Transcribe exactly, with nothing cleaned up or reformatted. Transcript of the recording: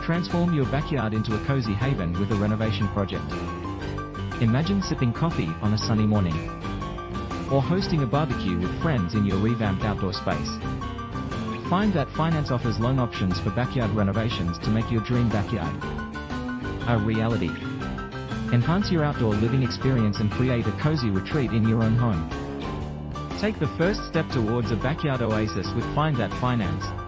Transform your backyard into a cozy haven with a renovation project. Imagine sipping coffee on a sunny morning, or hosting a barbecue with friends in your revamped outdoor space. Find that Finance offers loan options for backyard renovations to make your dream backyard a reality. Enhance your outdoor living experience and create a cozy retreat in your own home. Take the first step towards a backyard oasis with Find That Finance.